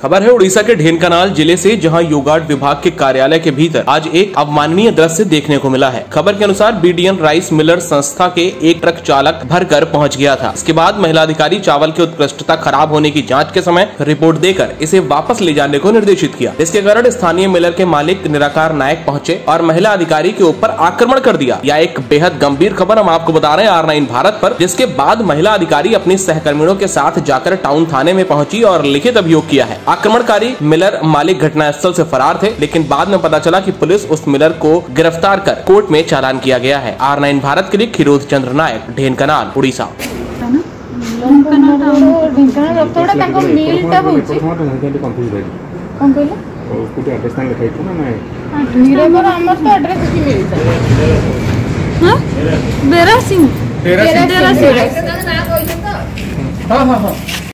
खबर है उड़ीसा के ढेनकानाल जिले से, जहां योगार्ड विभाग के कार्यालय के भीतर आज एक अवमाननीय दृश्य देखने को मिला है। खबर के अनुसार बीडीएन राइस मिलर संस्था के एक ट्रक चालक भरकर पहुंच गया था। इसके बाद महिला अधिकारी चावल की उत्कृष्टता खराब होने की जांच के समय रिपोर्ट देकर इसे वापस ले जाने को निर्देशित किया। इसके कारण स्थानीय मिलर के मालिक निराकार नायक पहुंचे और महिला अधिकारी के ऊपर आक्रमण कर दिया। यह एक बेहद गंभीर खबर हम आपको बता रहे हैं R9 भारत पर, जिसके बाद महिला अधिकारी अपनी सहकर्मियों के साथ जाकर टाउन थाने में पहुंची और लिखित अभियोग किया है। आक्रमणकारी मिलर मालिक घटनास्थल से फरार थे, लेकिन बाद में पता चला कि पुलिस उस मिलर को गिरफ्तार कर कोर्ट में चालान किया गया है। R9 भारत के लिए खिरोध चंद्र नायक, ढेनकानाल, उड़ीसा। बेरा सिंह